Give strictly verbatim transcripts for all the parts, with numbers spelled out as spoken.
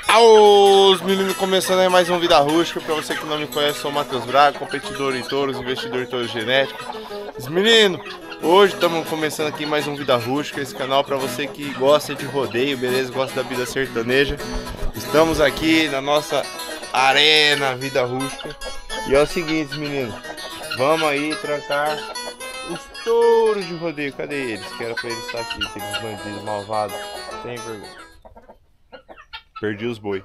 Os meninos, começando aí mais um Vida Rústica. Pra você que não me conhece, sou o Matheus Braga, competidor em touros, investidor em touros genéticos. Os meninos, hoje estamos começando aqui mais um Vida Rústica, esse canal para você que gosta de rodeio, beleza? Gosta da vida sertaneja. Estamos aqui na nossa arena Vida Rústica. E é o seguinte, meninos, vamos aí tratar os touros de rodeio. Cadê eles? Que era pra eles estar aqui, aqueles bandidos malvados. Tem vergonha. Perdi os boi,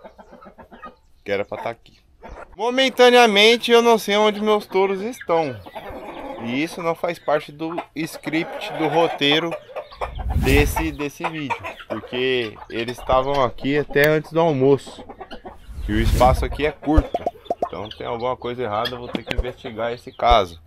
que era pra estar aqui. Momentaneamente eu não sei onde meus touros estão. E isso não faz parte do script, do roteiro desse, desse vídeo. Porque eles estavam aqui até antes do almoço. E o espaço aqui é curto. Então tem alguma coisa errada, eu vou ter que investigar esse caso.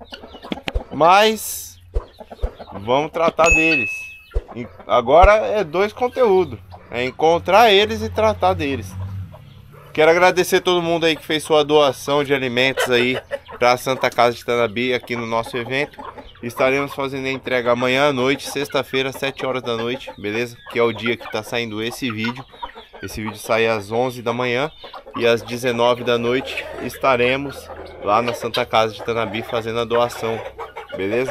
Mas vamos tratar deles. Agora é dois conteúdos. É encontrar eles e tratar deles. Quero agradecer todo mundo aí que fez sua doação de alimentos aí para a Santa Casa de Tanabi aqui no nosso evento. Estaremos fazendo a entrega amanhã à noite, sexta-feira, sete horas da noite, beleza? Que é o dia que está saindo esse vídeo. Esse vídeo sai às onze da manhã e às dezenove da noite estaremos lá na Santa Casa de Tanabi fazendo a doação, beleza?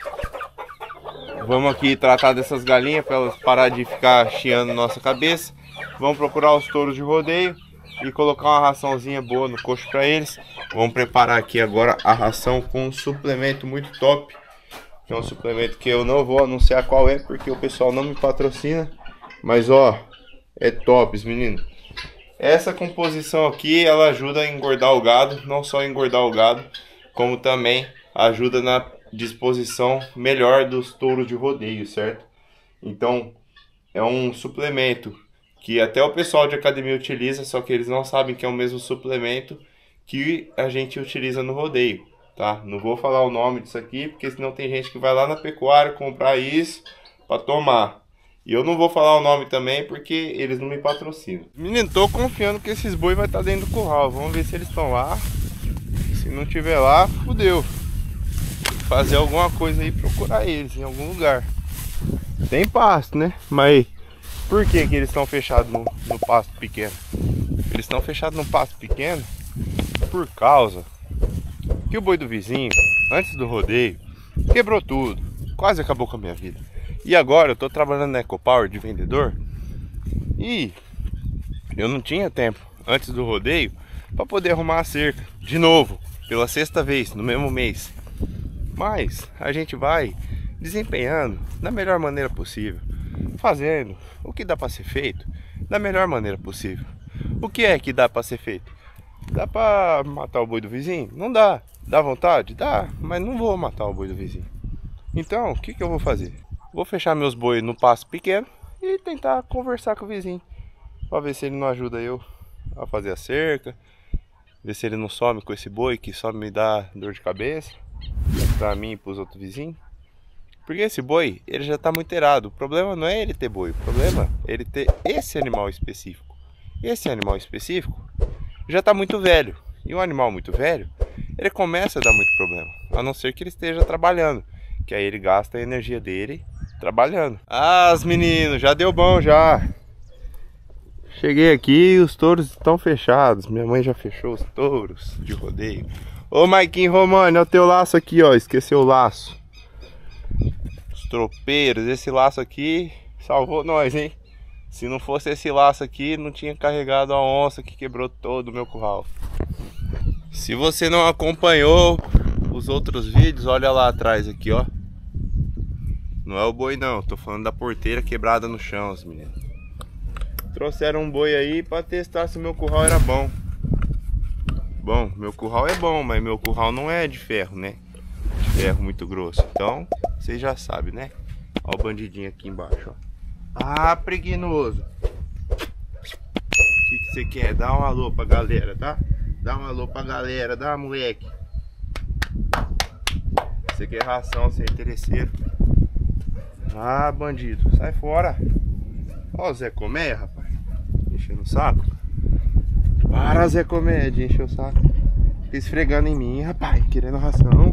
Vamos aqui tratar dessas galinhas para elas parar de ficar chiando nossa cabeça. Vamos procurar os touros de rodeio e colocar uma raçãozinha boa no coxo para eles. Vamos preparar aqui agora a ração com um suplemento muito top. Que é um suplemento que eu não vou anunciar qual é, porque o pessoal não me patrocina. Mas ó, é top, menino. Essa composição aqui, ela ajuda a engordar o gado. Não só a engordar o gado, como também ajuda na disposição melhor dos touros de rodeio, certo? Então é um suplemento que até o pessoal de academia utiliza, só que eles não sabem que é o mesmo suplemento que a gente utiliza no rodeio, tá? Não vou falar o nome disso aqui, porque senão tem gente que vai lá na pecuária comprar isso para tomar. E eu não vou falar o nome também, porque eles não me patrocinam. Menino, tô confiando que esses boi vai estar dentro do curral. Vamos ver se eles estão lá. Se não tiver lá, fudeu. Fazer alguma coisa aí, procurar eles em algum lugar. Tem pasto, né? Mas por que que eles estão fechados no, no pasto pequeno? Eles estão fechados no pasto pequeno por causa que o boi do vizinho, antes do rodeio, quebrou tudo. Quase acabou com a minha vida. E agora eu tô trabalhando na EcoPower de vendedor. E eu não tinha tempo, antes do rodeio, para poder arrumar a cerca de novo, pela sexta vez, no mesmo mês. Mas a gente vai desempenhando da melhor maneira possível, fazendo o que dá para ser feito da melhor maneira possível. O que é que dá para ser feito? Dá para matar o boi do vizinho? Não dá. Dá vontade? Dá, mas não vou matar o boi do vizinho. Então, o que que eu vou fazer? Vou fechar meus bois no pasto pequeno e tentar conversar com o vizinho, para ver se ele não ajuda eu a fazer a cerca, ver se ele não some com esse boi que só me dá dor de cabeça pra mim e pros outros vizinhos. Porque esse boi, ele já tá muito errado. O problema não é ele ter boi, o problema é ele ter esse animal específico. Esse animal específico já tá muito velho. E um animal muito velho, ele começa a dar muito problema, a não ser que ele esteja trabalhando, que aí ele gasta a energia dele trabalhando. Ah, os meninos, já deu bom já. Cheguei aqui e os touros estão fechados. Minha mãe já fechou os touros de rodeio. Ô Maiquinho Romano, é o teu laço aqui, ó. Esqueceu o laço. Os tropeiros, esse laço aqui salvou nós, hein? Se não fosse esse laço aqui, não tinha carregado a onça que quebrou todo o meu curral. Se você não acompanhou os outros vídeos, olha lá atrás aqui, ó. Não é o boi não, tô falando da porteira quebrada no chão, os meninos. Trouxeram um boi aí pra testar se o meu curral era bom. Bom, meu curral é bom, mas meu curral não é de ferro, né? De ferro muito grosso. Então, vocês já sabem, né? Ó o bandidinho aqui embaixo, ó. Ah, preguiçoso. O que que você quer? Dá um alô pra galera, tá? Dá um alô pra galera, dá, moleque. Você quer ração, você é interesseiro. Ah, bandido, sai fora. Ó o Zé Comédia, rapaz. Enchendo o saco. Para, Zé Comédia, encheu o saco. Fica esfregando em mim, rapaz. Querendo ração.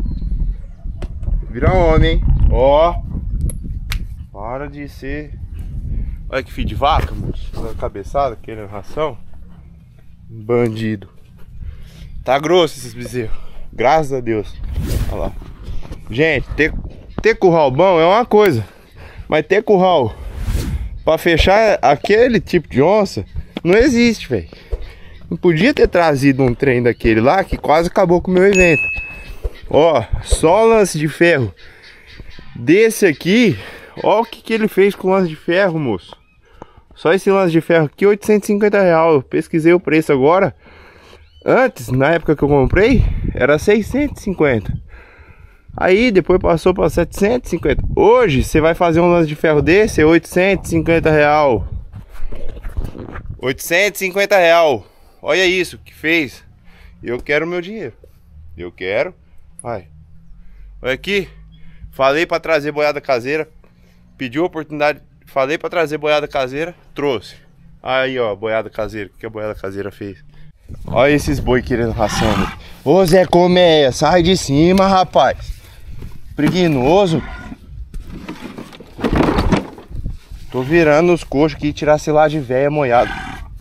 Vira homem, hein? Ó. Para de ser. Olha que filho de vaca, moço. Na cabeçada, querendo ração. Bandido. Tá grosso esses bezerros. Graças a Deus. Olha lá. Gente, ter, ter curral bom é uma coisa. Mas ter curral pra fechar aquele tipo de onça não existe, velho. Não podia ter trazido um trem daquele lá que quase acabou com o meu evento. Ó, só lance de ferro desse aqui. Ó o que, que ele fez com o lance de ferro, moço. Só esse lance de ferro aqui, oitocentos e cinquenta reais. Eu pesquisei o preço agora. Antes, na época que eu comprei, era seiscentos e cinquenta. Aí depois passou para setecentos e cinquenta. Hoje você vai fazer um lance de ferro desse, é oitocentos e cinquenta real. oitocentos e cinquenta real. Olha isso que fez. Eu quero o meu dinheiro. Eu quero. Vai. Olha aqui. Falei para trazer boiada caseira. Pediu a oportunidade. Falei para trazer boiada caseira. Trouxe. Aí ó, boiada caseira. O que a boiada caseira fez? Olha esses boi querendo ração. Meu. Ô Zé Colmeia, sai de cima, rapaz. Preguiçoso. Tô virando os coxos aqui e tirar a silagem velha moiada.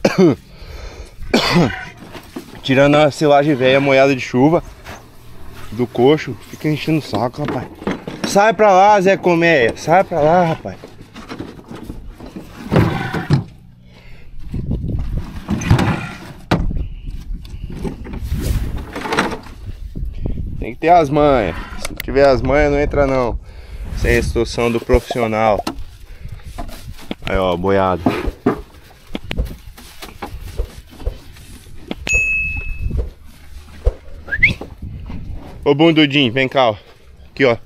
Tirando a silagem velha moiada de chuva do coxo. Fica enchendo o saco, rapaz. Sai pra lá, Zé Colmeia. Sai pra lá, rapaz. Tem que ter as manhas. Se não tiver as manhas, não entra não. Sem a instrução do profissional. Aí ó, boiado. Ô bundudinho, vem cá, ó. Aqui, ó.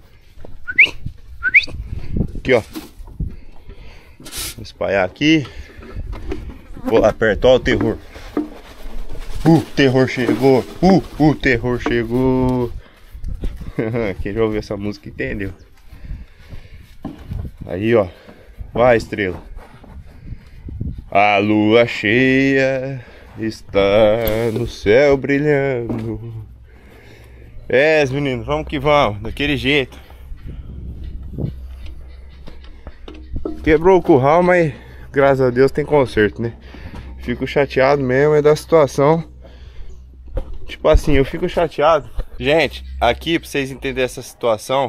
Aqui, ó. Vou espalhar aqui. Vou apertar o terror. Uh, o terror chegou. Uh, o terror chegou. Quem já ouviu essa música entendeu. Aí, ó. Vai, estrela. A lua cheia está no céu brilhando. É, meninos, vamos que vamos. Daquele jeito. Quebrou o curral, mas graças a Deus tem conserto, né? Fico chateado mesmo é da situação. Tipo assim, eu fico chateado. Gente, aqui pra vocês entenderem essa situação,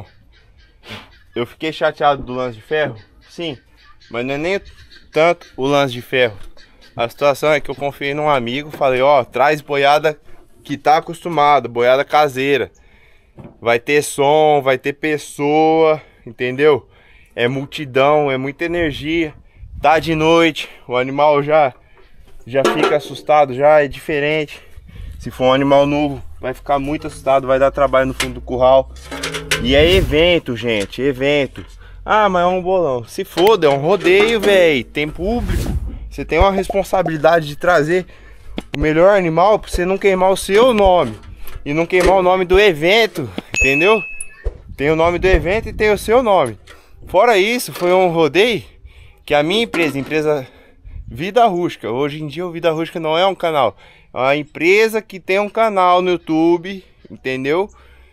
eu fiquei chateado do lance de ferro, sim, mas não é nem tanto o lance de ferro. A situação é que eu confiei num amigo, falei, ó, traz boiada que tá acostumado, boiada caseira. Vai ter som, vai ter pessoa, entendeu? É multidão, é muita energia. Tá de noite, o animal já já fica assustado, já é diferente. Se for um animal novo, vai ficar muito assustado, vai dar trabalho no fundo do curral. E é evento, gente, evento. Ah, mas é um bolão. Se foda, é um rodeio, velho. Tem público. Você tem uma responsabilidade de trazer o melhor animal pra você não queimar o seu nome. E não queimar o nome do evento, entendeu? Tem o nome do evento e tem o seu nome. Fora isso, foi um rodeio que a minha empresa, empresa Vida Rústica. Hoje em dia o Vida Rústica não é um canal. É uma empresa que tem um canal no YouTube, entendeu?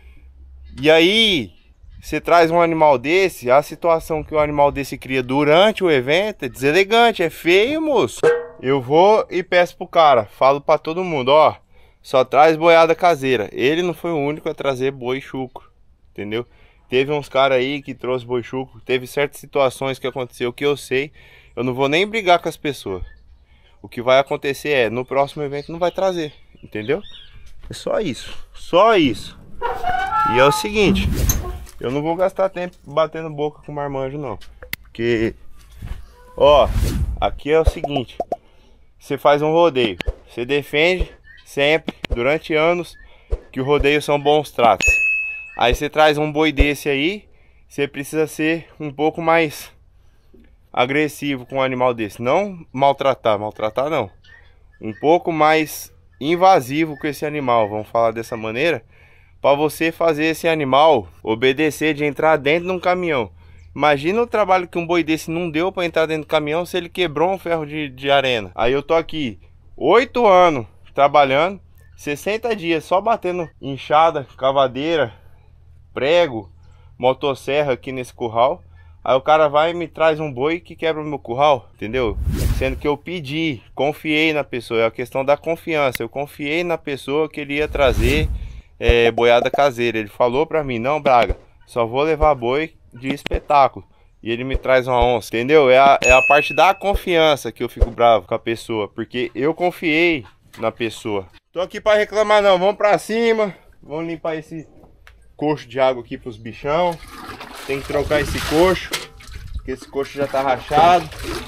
E aí, você traz um animal desse, a situação que o animal desse cria durante o evento é deselegante, é feio, moço. Eu vou e peço pro cara, falo pra todo mundo, ó, só traz boiada caseira. Ele não foi o único a trazer boi chucro, entendeu? Teve uns caras aí que trouxe boi chucro, teve certas situações que aconteceu que eu sei. Eu não vou nem brigar com as pessoas. O que vai acontecer é, no próximo evento não vai trazer, entendeu? É só isso, só isso. E é o seguinte, eu não vou gastar tempo batendo boca com marmanjo não. Porque, ó, aqui é o seguinte, você faz um rodeio, você defende sempre, durante anos, que o rodeio são bons tratos. Aí você traz um boi desse aí, você precisa ser um pouco mais agressivo com um animal desse. Não maltratar, maltratar não. Um pouco mais invasivo com esse animal, vamos falar dessa maneira, para você fazer esse animal obedecer de entrar dentro de um caminhão. Imagina o trabalho que um boi desse não deu para entrar dentro do caminhão se ele quebrou um ferro de, de arena. Aí eu tô aqui oito anos trabalhando, sessenta dias só batendo enxada, cavadeira, prego, motosserra aqui nesse curral. Aí o cara vai e me traz um boi que quebra o meu curral, entendeu? Sendo que eu pedi, confiei na pessoa, é a questão da confiança. Eu confiei na pessoa que ele ia trazer é, boiada caseira. Ele falou pra mim, não, Braga, só vou levar boi de espetáculo. E ele me traz uma onça, entendeu? É a, é a parte da confiança que eu fico bravo com a pessoa, porque eu confiei na pessoa. Tô aqui pra reclamar não, vamos pra cima, vamos limpar esse coxo de água aqui pros bichão. Tem que trocar esse coxo, porque esse coxo já tá rachado.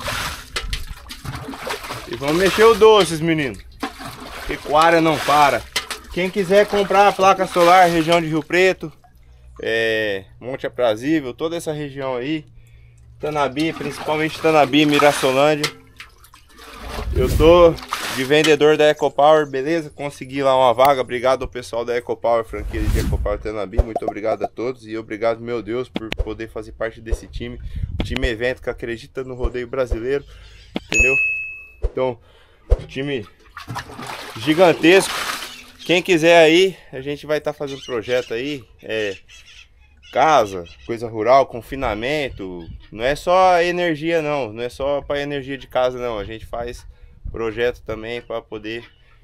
E vamos mexer o doces, meninos. Pecuária não para. Quem quiser comprar a placa solar, região de Rio Preto, é, Monte Aprazível, toda essa região aí, Tanabi, principalmente Tanabi, Mirassolândia. Eu tô de vendedor da EcoPower, beleza? Consegui lá uma vaga, obrigado ao pessoal da EcoPower, franquia de EcoPower Tanabi, muito obrigado a todos e obrigado, meu Deus, por poder fazer parte desse time, time evento que acredita no rodeio brasileiro, entendeu? Então, time gigantesco. Quem quiser aí, a gente vai estar tá fazendo projeto aí, é, casa, coisa rural, confinamento, não é só energia não, não é só para energia de casa não, a gente faz projeto também para poder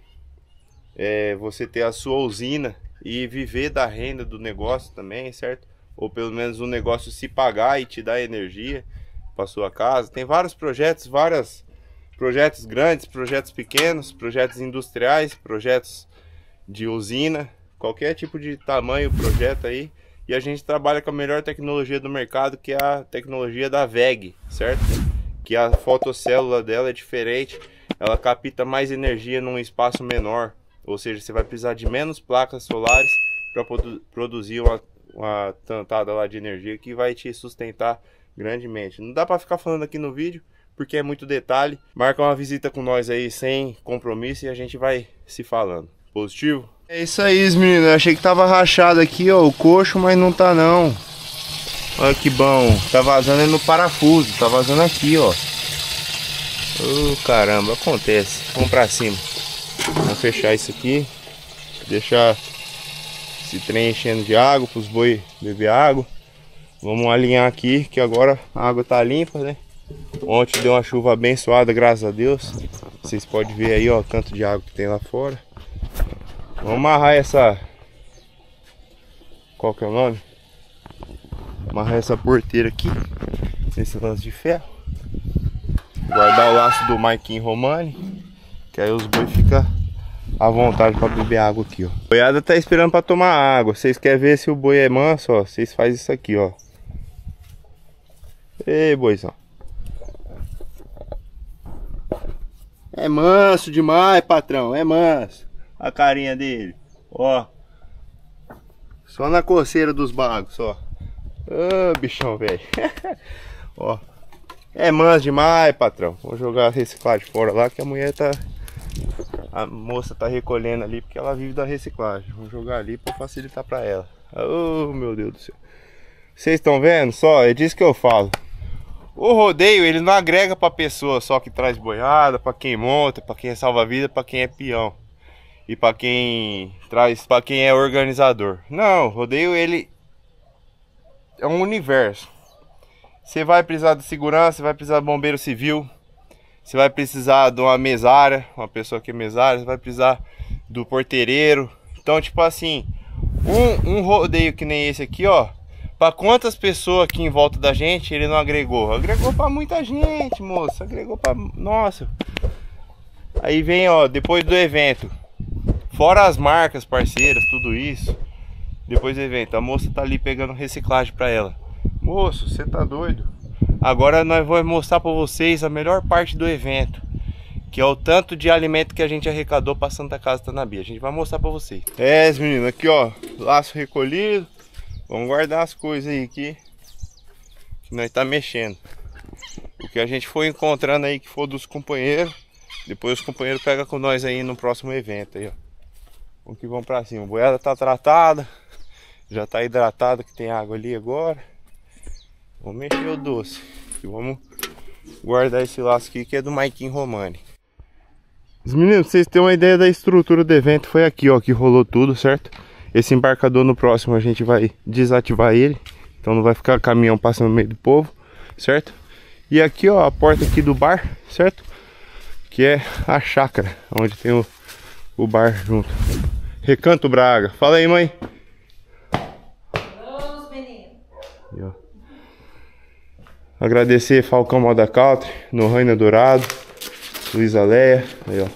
é, você ter a sua usina e viver da renda do negócio também, certo? Ou pelo menos o negócio se pagar e te dar energia para sua casa. Tem vários projetos, vários projetos grandes, projetos pequenos, projetos industriais, projetos de usina, qualquer tipo de tamanho projeto aí. E a gente trabalha com a melhor tecnologia do mercado, que é a tecnologia da V E G, certo? Que a fotocélula dela é diferente, ela capta mais energia num espaço menor, ou seja, você vai precisar de menos placas solares para produ produzir uma, uma tantada lá de energia que vai te sustentar grandemente. Não dá para ficar falando aqui no vídeo, porque é muito detalhe. Marca uma visita com nós aí sem compromisso e a gente vai se falando. Positivo? É isso aí, meninos. Eu achei que tava rachado aqui, ó, o coxo, mas não tá não. Olha que bom. Tá vazando no parafuso, tá vazando aqui, ó. Oh, caramba, acontece. Vamos pra cima. Vamos fechar isso aqui. Deixar esse trem enchendo de água para os boi beber água. Vamos alinhar aqui, que agora a água tá limpa, né? Ontem deu uma chuva abençoada, graças a Deus. Vocês podem ver aí, ó, o tanto de água que tem lá fora. Vamos amarrar essa... Qual que é o nome? Amarrar essa porteira aqui, nesse lance de ferro. Guardar o laço do Marquinhos Romani, que aí os boi ficam à vontade para beber água aqui, ó. A boiada tá esperando para tomar água. Vocês querem ver se o boi é manso, ó? Vocês fazem isso aqui, ó. Ei, boizão. É manso demais, patrão. É manso. A carinha dele, ó. Só na coceira dos bagos, ó. Ô, bichão, velho. Ó. É manso demais, patrão. Vou jogar a reciclagem fora lá, que a mulher tá... A moça tá recolhendo ali, porque ela vive da reciclagem. Vou jogar ali pra facilitar pra ela. Oh, meu Deus do céu. Vocês estão vendo só? É disso que eu falo. O rodeio, ele não agrega pra pessoa só que traz boiada, pra quem monta, pra quem é salva-vida, pra quem é peão. E pra quem traz, pra quem é organizador. Não, o rodeio, ele é um universo. Você vai precisar de segurança, você vai precisar de bombeiro civil, você vai precisar de uma mesária, uma pessoa que é mesária, você vai precisar do porteireiro. Então, tipo assim, um, um rodeio que nem esse aqui, ó, pra quantas pessoas aqui em volta da gente ele não agregou? Agregou pra muita gente, moça, agregou pra... Nossa. Aí vem, ó, depois do evento, fora as marcas parceiras, tudo isso, depois do evento, a moça tá ali pegando reciclagem pra ela. Moço, você tá doido? Agora nós vamos mostrar pra vocês a melhor parte do evento, que é o tanto de alimento que a gente arrecadou pra Santa Casa Tanabi. A gente vai mostrar pra vocês. É, meninos, aqui ó, laço recolhido. Vamos guardar as coisas aí que, que nós tá mexendo. O que a gente foi encontrando aí que for dos companheiros, depois os companheiros pegam com nós aí no próximo evento aí, ó. Vamos que vamos pra cima. A boiada tá tratada, já tá hidratada, que tem água ali agora. Vamos mexer o doce e vamos guardar esse laço aqui que é do Marquinhos Romani. Os meninos, pra vocês terem uma ideia da estrutura do evento, foi aqui ó que rolou tudo, certo? Esse embarcador no próximo a gente vai desativar ele, então não vai ficar caminhão passando no meio do povo. certo? E aqui, ó, a porta aqui do bar, certo? Que é a chácara, onde tem o, o bar junto. Recanto Braga. Fala aí, mãe. Vamos, menino. E, ó. Agradecer Falcão Moda Country, Noronha Dourado, Luísa Leia, aí, ó.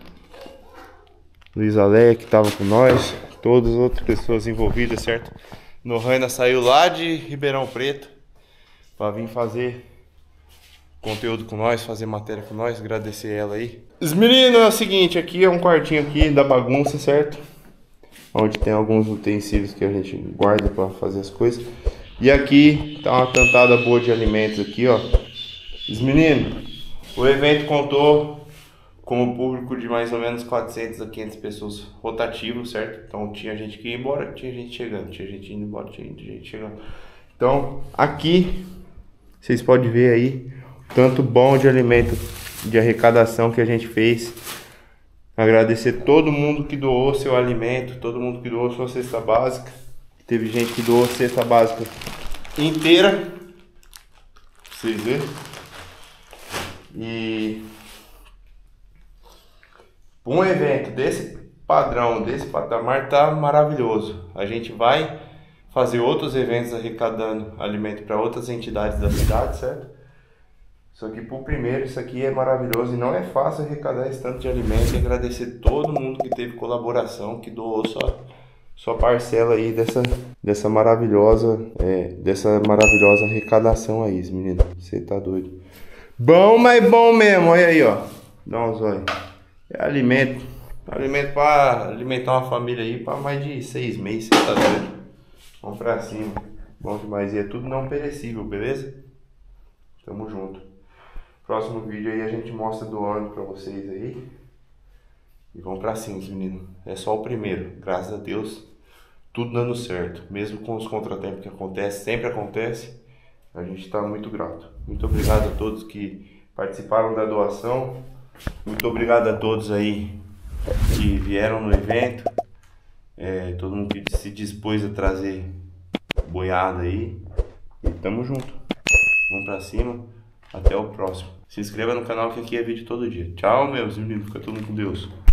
Luísa Leia que tava com nós, todas as outras pessoas envolvidas, certo? Noronha saiu lá de Ribeirão Preto para vir fazer conteúdo com nós, fazer matéria com nós, agradecer ela aí. Os meninos, é o seguinte, aqui é um quartinho aqui da bagunça, certo? Onde tem alguns utensílios que a gente guarda para fazer as coisas. E aqui tá uma cantada boa de alimentos aqui, ó. Os meninos, o evento contou com o público de mais ou menos quatrocentas a quinhentas pessoas rotativo, certo? Então tinha gente que ia embora, tinha gente chegando, tinha gente indo embora, tinha gente chegando. Então aqui vocês podem ver aí tanto bom de alimento, de arrecadação que a gente fez. Agradecer todo mundo que doou seu alimento, todo mundo que doou sua cesta básica. Teve gente que doou cesta básica inteira, pra vocês verem. E um evento desse padrão, desse patamar, tá maravilhoso. A gente vai fazer outros eventos arrecadando alimento para outras entidades da cidade, certo? Só que por primeiro, isso aqui é maravilhoso e não é fácil arrecadar esse tanto de alimento. E agradecer todo mundo que teve colaboração, que doou sua, sua parcela aí dessa, dessa maravilhosa é, dessa maravilhosa arrecadação aí, menino. Você tá doido. Bom, mas bom mesmo, olha aí, ó. Dá uns olhos. É alimento. Alimento para alimentar uma família aí para mais de seis meses, você tá doido. Vamos pra cima. Bom demais. E é tudo não perecível, beleza? Tamo junto. Próximo vídeo aí a gente mostra doando pra vocês aí. E vamos pra cima, meninos. É só o primeiro. Graças a Deus, tudo dando certo. Mesmo com os contratempos que acontecem, sempre acontece. A gente tá muito grato. Muito obrigado a todos que participaram da doação. Muito obrigado a todos aí que vieram no evento. É, todo mundo que se dispôs a trazer boiada aí. E tamo junto. Vamos pra cima. Até o próximo. Se inscreva no canal que aqui é vídeo todo dia. Tchau, meus meninos. Fica todo mundo com Deus.